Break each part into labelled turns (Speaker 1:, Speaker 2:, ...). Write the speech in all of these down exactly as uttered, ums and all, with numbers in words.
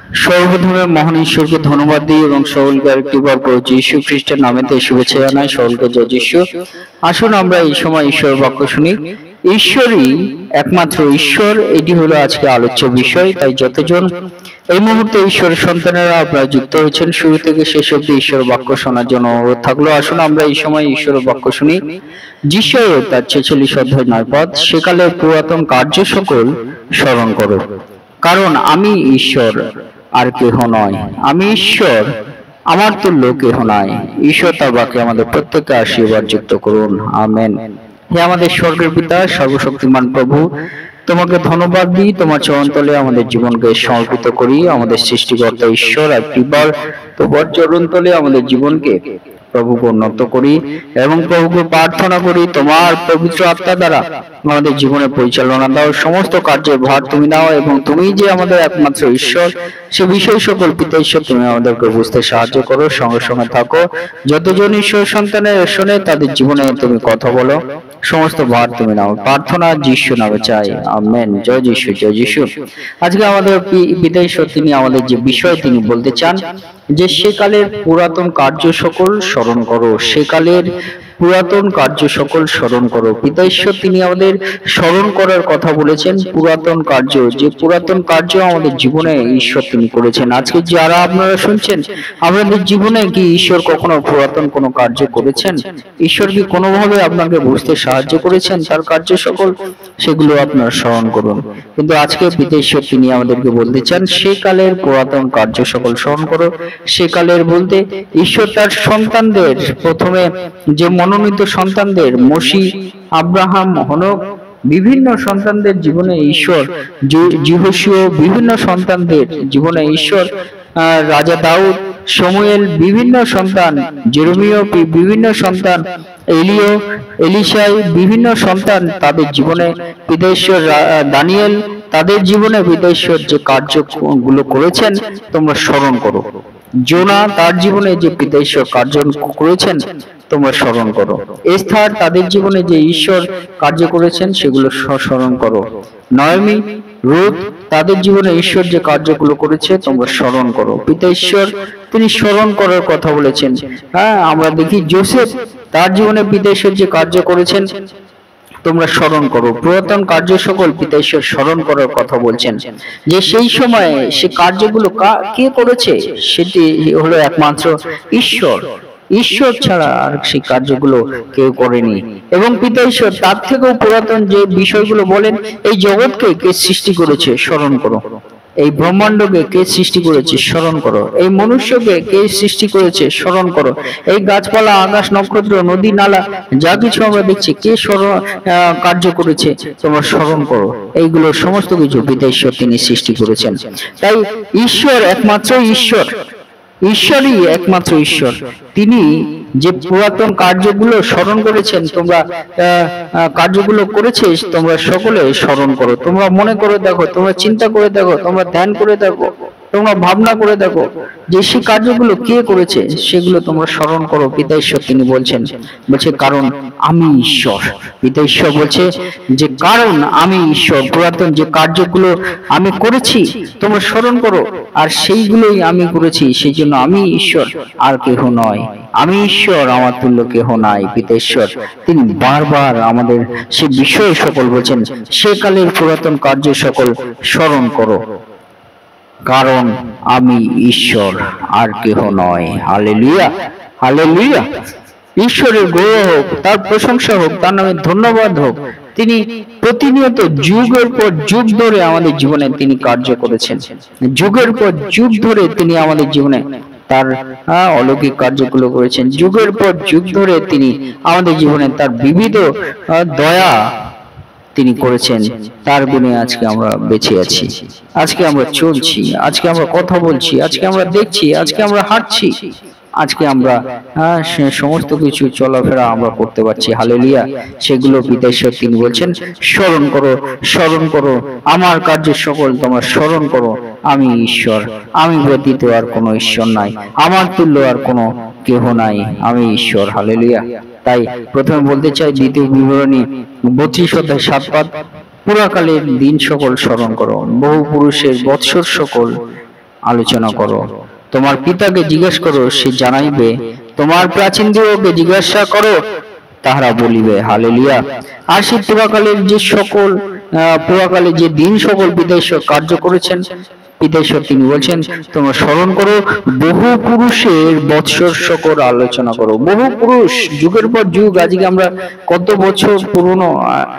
Speaker 1: সর্বপ্রথমে মহান ঈশ্বরকে ধন্যবাদ দিই এবং সকলকে আরেকটিবার প্রভু যীশু খ্রিস্টের নামেতে শুভেচ্ছা জানাই। সকলকে জয় যীশু। আসুন আমরা এই সময় ঈশ্বর বাক্য শুনি। ঈশ্বরই একমাত্র ঈশ্বর, এটি হলো আজকে আলোচ্য বিষয়। তাই যতজন এই মুহূর্তে ঈশ্বরের সন্তানেরা আপনারা যুক্ত হয়েছেন, শুরু থেকে শেষ অব্দি ঈশ্বর বাক্য শোনার জন্য অনুরোধ থাকলো। আসুন আমরা এই সময় ঈশ্বরের বাক্য শুনি। যিশয় তার ছেচল্লিশ অধ্যায় নয় পদ, সেকালে পুরাতন কার্য সকল স্মরণ করো, কারণ আমি ঈশ্বর আর কেহ নয়। আমি ঈশ্বর, আমার তুল্য কেহ নাই। ঈশ্বর তার বাক্যে আমাদের প্রত্যেককে আশীর্বাদ যুক্ত করুন, আমেন। হে আমাদের স্বর্গের পিতা, সর্বশক্তিমান প্রভু, তোমাকে ধন্যবাদ দিই। তোমার চরণতলে আমাদের জীবনকে সমর্পিত করি। আমাদের সৃষ্টিকর্তা ঈশ্বর আর কৃপার তোমার চরণতলে আমাদের জীবনকে প্রভুকে উন্নত করি এবং প্রভুকে প্রার্থনা করি তোমার পবিত্র আত্মা দ্বারা আমাদের জীবনে পরিচালনা দাও। সমস্ত কার্যের ভার তুমি নাও এবং তুমি যে আমাদের একমাত্র ঈশ্বর সে বিষয় সকল পিতা ঈশ্বর তুমি আমাদেরকে বুঝতে সাহায্য করো। সঙ্গে সঙ্গে থাকো। যতজন ঈশ্বর সন্তানের শোনে তাদের জীবনে তুমি কথা বলো, সমস্ত ভার তুমি নাও। প্রার্থনা যিশু নামে চাই, আমেন। জয় যিশু, জয় যিশু। আজকে আমাদের পিতা ঈশ্বর তিনি আমাদের যে বিষয় তিনি বলতে চান যে সেকালের পুরাতন কার্য সকল স্মরণ করো। সেকালের পুরাতন কার্য সকল স্মরণ করো। পিতা ঈশ্বর তিনি আমাদের স্মরণ করার কথা বলেছেন। পুরাতন কার্য, যে পুরাতন কার্য আমাদের জীবনে ঈশ্বর তিনি করেছেন। আজকে যারা আপনারা শুনছেন, আপনাদের জীবনে কি ঈশ্বর কখনো পুরাতন কোনো কার্য করেছেন? ঈশ্বর কি কোনোভাবে আপনাকে বুঝতে সাহায্য করেছেন তার কার্য সকল? সেগুলো আপনারা স্মরণ করুন। কিন্তু আজকে পিতা ঈশ্বর তিনি আমাদেরকে বলতে চান সেকালের পুরাতন কার্য সকল স্মরণ করো। সেকালের বলতে ঈশ্বর তার সন্তানদের, প্রথমে যে মনোনীত সন্তানদের মসি, আব্রাহাম, হনক, বিভিন্ন সন্তানদের জীবনে ঈশ্বর, যিহোশূয়া, বিভিন্ন সন্তানদের জীবনে ঈশ্বর, রাজা দাউদ, শমূয়েল, বিভিন্ন সন্তান, জেরেমিয়া, বিভিন্ন সন্তান, এলিও, এলিশাই, বিভিন্ন সন্তান, তাদের জীবনে পিতা ঈশ্বর, দানিয়েল, তাদের জীবনে পিতা ঈশ্বর যে কার্যগুলো করেছেন তোমরা স্মরণ করো। জোনা তার জীবনে যে পিতা ঈশ্বর কার্য করেছেন তোমরা স্মরণ করো। এস্থার তাদের জীবনে যে ঈশ্বর কার্য করেছেন সেগুলো স্মরণ করো। নয়মি, রুথ তাদের জীবনে ঈশ্বর যে কার্যগুলো করেছে তোমরা স্মরণ করো। পিতা ঈশ্বর তিনি স্মরণ করার কথা বলেছেন। হ্যাঁ, আমরা দেখি যোসেফ তার জীবনে পিতা ঈশ্বর যে কার্য করেছেন তোমরা স্মরণ করো। পুরাতন কার্য সকল পিতা ঈশ্বর স্মরণ করার কথা বলছেন। যে সেই সময়ে সে কার্যগুলো কে করেছে? সেটি হলো একমাত্র ঈশ্বর। ঈশ্বর ছাড়া আর সেই কার্যগুলো কেউ করেনি। এবং পিতা ঈশ্বর তার থেকেও পুরাতন যে বিষয়গুলো বলেন, এই জগৎকে কে সৃষ্টি করেছে স্মরণ করো। এই ব্রহ্মাণ্ডকে কে সৃষ্টি করেছে স্মরণ করো। এই মনুষ্যকে কে সৃষ্টি করেছে স্মরণ করো। এই গাছপালা, আকাশ, নক্ষত্র, নদী, নালা যা কিছু আমরা দেখছি কে কার্য করেছে তোমরা স্মরণ করো। এইগুলো সমস্ত কিছু পিতা ঈশ্বর তিনি সৃষ্টি করেছেন। তাই ঈশ্বর একমাত্র ঈশ্বর, ঈশ্বরই একমাত্র ঈশ্বর। তিনি যে পুরাতন কার্যগুলো স্মরণ করেছেন, তোমরা কার্যগুলো করেছে তোমরা সকলে স্মরণ করো। তোমরা মনে করে দেখো, তোমরা চিন্তা করে দেখো, তোমরা ধ্যান করে দেখো, তোমরা ভাবনা করে দেখো যে সেই কার্যগুলো কে করেছে সেগুলো তোমরা স্মরণ করো। পিতা ঈশ্বর তিনি বলছেন, বলছে কারণ আমি ঈশ্বর। পিতা ঈশ্বর বলছে যে কারণ আমি ঈশ্বর, পুরাতন যে কার্যগুলো আমি করেছি তোমরা স্মরণ করো, আর সেইগুলোই আমি করেছি, সেই জন্য আমি ঈশ্বর আর কেহ নয়। আমি ঈশ্বর, আমার তুল্য কেহ নাই। পিতা ঈশ্বর তিনি বারবার আমাদের সে বিষয় সকল বলছেন সেকালের পুরাতন কার্য সকল স্মরণ করো, কারণ আমি ঈশ্বর আর কেহ নয়। Hallelujah, hallelujah. ঈশ্বরের গৌরব হোক, তার প্রশংসা হোক, তার নামে ধন্যবাদ হোক। তিনি প্রতিনিয়ত যুগের পর যুগ ধরে আমাদের জীবনে তিনি কার্য করেছেন। যুগের পর যুগ ধরে তিনি আমাদের জীবনে তার অলৌকিক কার্যগুলো করেছেন। যুগের পর যুগ ধরে তিনি আমাদের জীবনে তার বিবিধ দয়া তিনি করেছেন। তার গুণে আজকে আমরা বেঁচে আছি, আজকে আমরা চলছি, আজকে আমরা কথা বলছি, আজকে আমরা দেখছি, আজকে আমরা হাঁটছি, আজকে আমরা সমস্ত কিছু চলাফেরা আমরা করতে পারছি। হালেলুয়া। সেগুলো পিতা ঈশ্বর তিনি বলছেন স্মরণ করো, স্মরণ করো আমার কার্য সকল তোমরা স্মরণ করো। আমি ঈশ্বর, আমি ব্যতীত আর কোনো ঈশ্বর নাই, আমার তুল্য আর কোনো কেহ নাই, আমি ঈশ্বর। হালেলুয়া। তাই প্রথমে বলতে চাই দ্বিতীয় বিবরণী বত্রিশ অধ্যায় সাত পদ, পুরাকালের দিন সকল স্মরণ করো, বহু পুরুষের বৎসর সকল আলোচনা করো। তোমার পিতাকে জিজ্ঞেস করো, সে জানাইবে। তোমার প্রাচীনদিগকে জিজ্ঞাসা করো, তাহারা বলিবে। হালেলুয়া। আর সেই পুরাকালের যে সকল আহ পুরাকালে যে দিন সকল পিতা ঈশ্বর কার্য করেছেন, পিতা ঈশ্বর তিনি বলছেন তোমরা স্মরণ করো, বহু পুরুষের বৎসর সকল আলোচনা করো। বহু পুরুষ, যুগের পর যুগ, আজকে আমরা কত বছর পুরনো,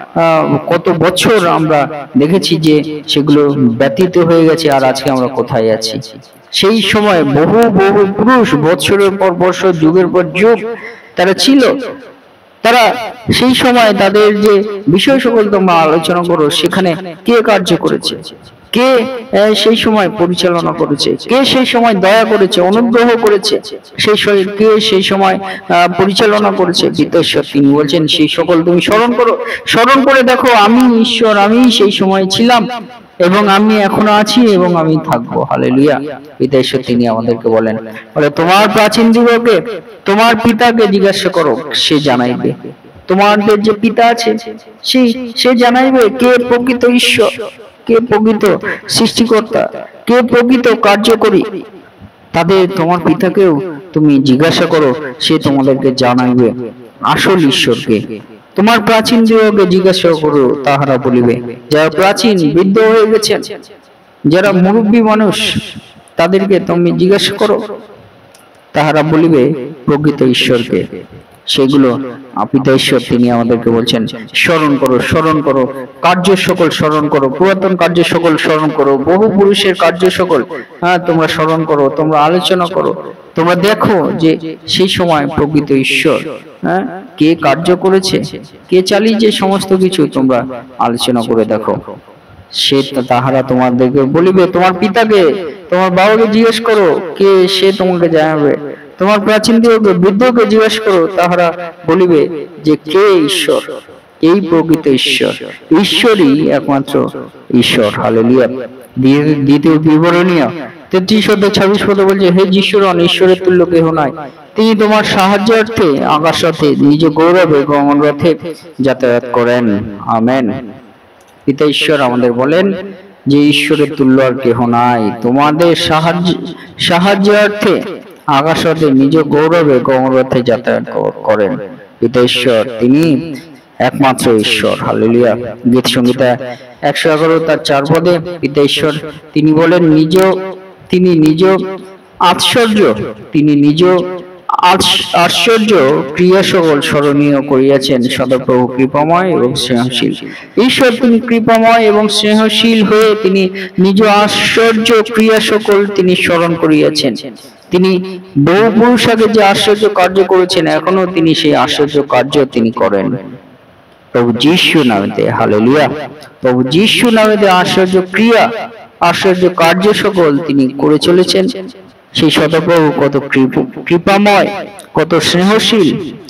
Speaker 1: কত বছর আমরা দেখেছি যে সেগুলো ব্যতীত হয়ে গেছে, আর আজকে আমরা কোথায় আছি। সেই সময় বহু বহু পুরুষ বৎসরের পর বৎসর, যুগের পর যুগ তারা ছিল। তারা সেই সময় তাদের যে বিষয় সকল তোমরা আলোচনা করো, সেখানে কে কার্য করেছে, কে সেই সময় পরিচালনা করেছে, কে সেই সময় দয়া করেছে, অনুগ্রহ করেছে, সেই কে সেই সময় পরিচালনা করেছে। পিতা ঈশ্বর তিনি বলছেন সেই সকল তুমি স্মরণ করো। স্মরণ করে দেখো, আমি ঈশ্বর, আমি সেই সময় ছিলাম এবং আমি এখনো আছি এবং আমি থাকবো। হালেলুয়া। পিতা ঈশ্বর তিনি আমাদেরকে বলেন, বলে তোমার প্রাচীন দিগকে, তোমার পিতাকে জিজ্ঞাসা করো, সে জানাইবে। তোমাদের যে পিতা আছে সেই সে জানাইবে কে প্রকৃত ঈশ্বর, কে প্রকৃত সৃষ্টিকর্তা, কে প্রকৃত কার্যকরী। তাদের তোমার পিতাকেও তুমি জিজ্ঞাসা করো, সে তোমাদেরকে জানাইবে আসল ঈশ্বরকে। তোমার প্রাচীন দিগকে জিজ্ঞাসা করো, তাহারা বলিবে। যারা প্রাচীন বৃদ্ধ হয়ে গেছেন, যারা মুরব্বী মানুষ, তাদেরকে তুমি জিজ্ঞাসা করো, তাহারা বলিবে প্রকৃত ঈশ্বরকে। সেগুলো পিতা ঈশ্বর তিনি আমাদেরকে বলছেন স্মরণ করো, স্মরণ করো, কার্য সকল স্মরণ করো, পুরাতন কার্য সকল স্মরণ করো, বহু পুরুষের কার্য সকল হ্যাঁ তোমরা স্মরণ করো, তোমরা আলোচনা করো। তোমরা দেখো যে সেই সময় প্রকৃত ঈশ্বর হ্যাঁ কে কার্য করেছে, কে চালিয়েছে, সমস্ত কিছু তোমরা আলোচনা করে দেখো। সে তাহারা তোমাদেরকে বলিবে। তোমার পিতাকে, তোমার বাবাকে জিজ্ঞেস করো, কে সে তোমাকে জানাবে। তোমার প্রাচীন দিগকে, বৃদ্ধকে জিজ্ঞেস করো, তাহারা বলিবে যে কে ঈশ্বর, এই প্রকৃত ঈশ্বর, ঈশ্বরই একমাত্র ঈশ্বর। হালেলুয়া। দ্বিতীয় বিবরণীয় তেত্রিশ অধ্যায় ছাব্বিশ পদে বলছে, হে যিশুরন, ঈশ্বরের তুল্য কেহ নাই। তিনি তোমার সাহায্যার্থে আকাশে নিজ গৌরবে গমন রথে যাতায়াত করেন। আমেন। পিতা ঈশ্বর আমাদের বলেন যে ঈশ্বরের তুল্য আর কেহ নাই। তোমাদের সাহায্য সাহায্যার্থে আকাশে নিজ গৌরবে গমন রথে যাতায়াত করেন। পিতা ঈশ্বর তিনি একমাত্র ঈশ্বর। হালেলুয়া। গীত সংহিতা একশো এগারো তার চার পদে পিতা ঈশ্বর তিনি বলেন, নিজ তিনি নিজ আশ্চর্য, তিনি নিজ আশ্চর্য ক্রিয়া সকল স্মরণীয় করিয়াছেন। সদাপ্রভু কৃপাময় এবং স্নেহশীল। ঈশ্বর তিনি কৃপাময় এবং স্নেহশীল হয়ে তিনি নিজ আশ্চর্য ক্রিয়া সকল তিনি স্মরণ করিয়াছেন। তিনি বহু পুরুষ আগে যে আশ্চর্য কার্য করেছেন, এখনো তিনি সেই আশ্চর্য কার্য তিনি করেন। প্রভু যীশু নামেতে। হালেলুয়া। প্রভু যীশু নামেতে আশ্চর্য ক্রিয়া, আশ্চর্য কার্য সকল তিনি করে চলেছেন। সেই সদাপ্রভু কত কৃপাময়, কত স্নেহশীল,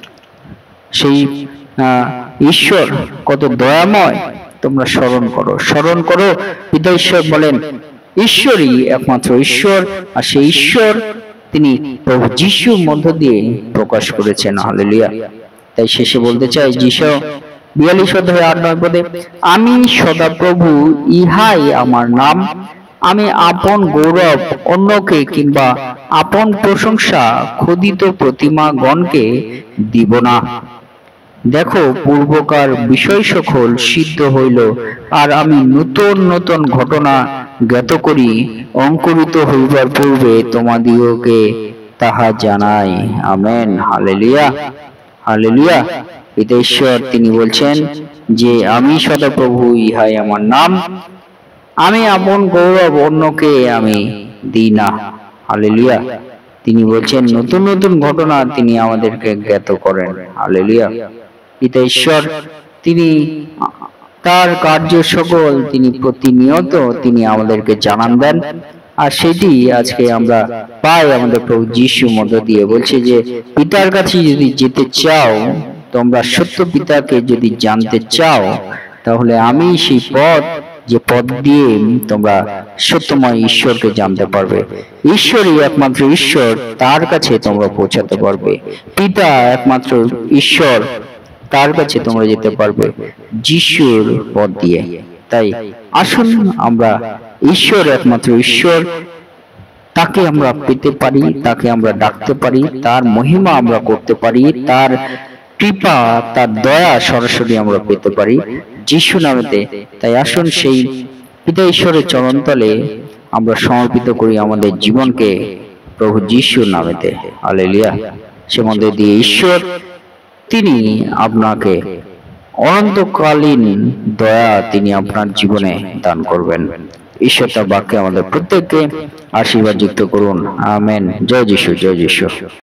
Speaker 1: সেই ঈশ্বর কত দয়াময়, তোমরা স্মরণ করো, স্মরণ করো। পিতা ঈশ্বর বলেন ঈশ্বরই একমাত্র ঈশ্বর, আর সেই ঈশ্বর তিনি প্রভু যীশুর মধ্য দিয়ে প্রকাশ করেছেন। হালেলুয়া। তাই শেষে বলতে চাই, যীশু বিয়াল্লিশ অধ্যায় আট নয় পদে, আমি সদাপ্রভু, ইহাই আমার নাম। আমি আপন গৌরব অন্যকে কিংবা আপন প্রশংসা খোদিত প্রতিমা গণকে দিব না। দেখো, পূর্বকার বিষয় সকল সিদ্ধ হইল, আর আমি নূতন নূতন ঘটনা জ্ঞাত করি। অঙ্কুরিত হইবার পূর্বে তোমাদিগকে তাহা জানাই। আমেন। হালেলুয়া। হালেলুয়া। পিতা ঈশ্বর তিনি বলছেন যে আমি সদাপ্রভু, ইহাই আমার নাম। আমি আপন গৌরব অন্যকে আমি দিই না। হালেলুয়া। তিনি বলছেন নতুন নতুন ঘটনা তিনি আমাদেরকে জ্ঞাত করেন। হালেলুয়া। পিতা ঈশ্বর তিনি তার কার্য সকল তিনি প্রতিনিয়ত তিনি আমাদেরকে জানান দেন, আর সেটি আজকে আমরা পাই আমাদের প্রভু যীশুর মধ্য দিয়ে। বলছে যে পিতার কাছে যদি যেতে চাও, তোমরা সত্য পিতাকে যদি জানতে চাও, তাহলে আমি সেই পথ, যে পথ দিয়ে তোমরা সত্যময় ঈশ্বরকে জানতে পারবে। ঈশ্বরই একমাত্র ঈশ্বর, তার কাছে তোমরা পৌঁছাতে পারবে। পিতা একমাত্র ঈশ্বর, তার কাছে তোমরা যেতে পারবে যিশুর পথ দিয়ে। তাই আসুন আমরা ঈশ্বর একমাত্র ঈশ্বর, তাকে আমরা পেতে পারি, তাকে আমরা ডাকতে পারি, তার মহিমা আমরা করতে পারি, তার কৃপা, তার দয়া সরাসরি আমরা পেতে পারি যিশু নামেতে। তাই আসুন সেই পিতা ঈশ্বরের চরণতলে আমরা সমর্পিত করি আমাদের জীবনকে প্রভু যিশুর নামেতে। হালেলুয়া। সে মধ্যে দিয়ে ঈশ্বর তিনি আপনাকে অনন্তকালীন দয়া তিনি আপনার জীবনে দান করবেন। ঈশ্বর তার বাক্যে আমাদের প্রত্যেককে আশীর্বাদ যুক্ত করুন। আমেন। জয় যিশু, জয় যিশু।